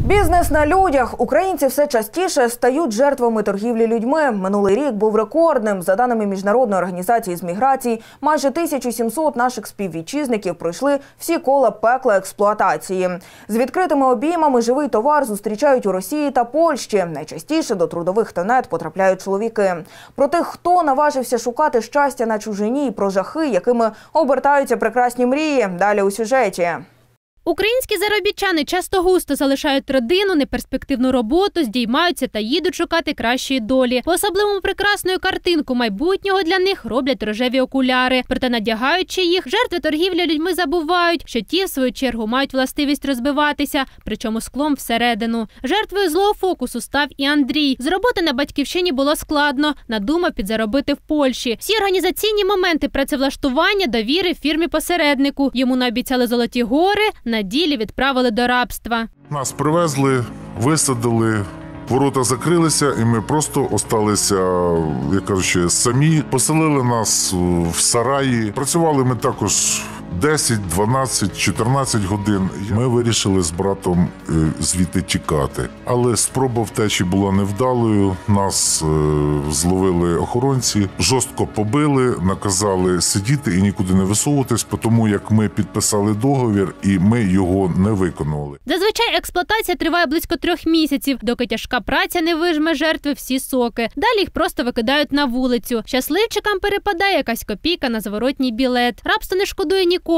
Бізнес на людях. Українці все частіше стають жертвами торгівлі людьми. Минулий рік був рекордним. За даними Міжнародної організації з міграції, майже 1700 наших співвітчизників пройшли всі кола пекла експлуатації. З відкритими обіймами живий товар зустрічають у Росії та Польщі. Найчастіше до трудових тенет потрапляють чоловіки. Про тих, хто наважився шукати щастя на чужині, і про жахи, якими обертаються прекрасні мрії, далі у сюжеті. Українські заробітчани часто-густо залишають родину, неперспективну роботу, здіймаються та їдуть шукати кращої долі. По-особливому прекрасною картинку майбутнього для них роблять рожеві окуляри. Проте, надягаючи їх, жертви торгівлі людьми забувають, що ті, в свою чергу, мають властивість розбиватися, причому склом всередину. Жертвою злого фокусу став і Андрій. З роботи на батьківщині було складно, надумав підзаробити в Польщі. Всі організаційні моменти працевлаштування довірив фірмі-посереднику. Йому наобіцяли золоті гори, на ділі відправили до рабства. Нас привезли, висадили, ворота закрилися, і ми просто осталися, як кажучи, самі. Поселили нас в сараї. Працювали ми також 10, 12, 14 годин. Ми вирішили з братом звідти тікати. Але спроба втечі була невдалою. Нас зловили охоронці, жорстко побили, наказали сидіти і нікуди не висовуватись, тому як ми підписали договір і ми його не виконували. Зазвичай експлуатація триває близько 3 місяців, доки тяжка праця не вижме жертви всі соки. Далі їх просто викидають на вулицю. Щасливчикам перепадає якась копійка на зворотній білет. Рабство не шкодує нікого.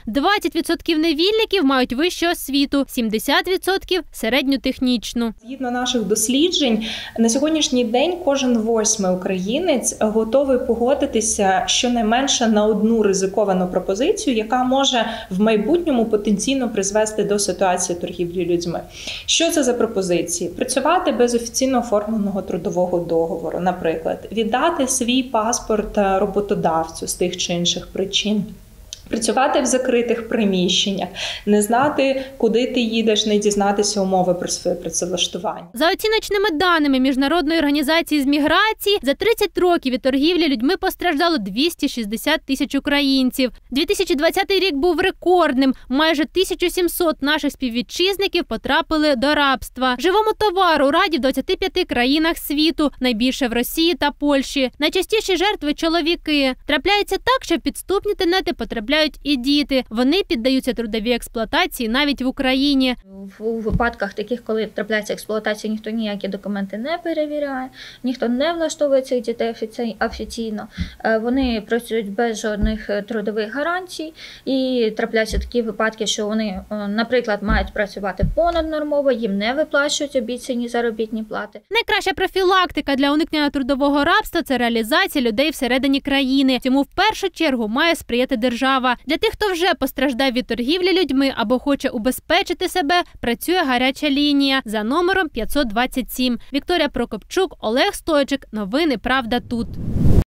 20% невільників мають вищу освіту, 70% – середньотехнічну. Згідно наших досліджень, на сьогоднішній день кожен 8-й українець готовий погодитися щонайменше на одну ризиковану пропозицію, яка може в майбутньому потенційно призвести до ситуації торгівлі людьми. Що це за пропозиції? Працювати без офіційно оформленого трудового договору, наприклад, віддати свій паспорт роботодавцю з тих чи інших причин. Працювати в закритих приміщеннях, не знати, куди ти їдеш, не дізнатися умови про своє працевлаштування. За оціночними даними Міжнародної організації з міграції, за 30 років від торгівлі людьми постраждало 260 тисяч українців. 2020 рік був рекордним. Майже 1700 наших співвітчизників потрапили до рабства. Живому товару раді в 25 країнах світу, найбільше в Росії та Польщі. Найчастіші жертви – чоловіки. Трапляється так, що в підступні тенети потрапляють і діти. Вони піддаються трудовій експлуатації навіть в Україні. У випадках таких, коли трапляється експлуатація, ніхто ніякі документи не перевіряє, ніхто не влаштовує цих дітей офіційно. Вони працюють без жодних трудових гарантій. І трапляються такі випадки, що вони, наприклад, мають працювати понаднормово, їм не виплачують обіцяні заробітні плати. Найкраща профілактика для уникнення трудового рабства – це реалізація людей всередині країни. Цьому в першу чергу має сприяти держава. Для тих, хто вже постраждав від торгівлі людьми або хоче убезпечити себе, працює гаряча лінія за номером 527. Вікторія Прокопчук, Олег Стойчик. Новини «Правда тут».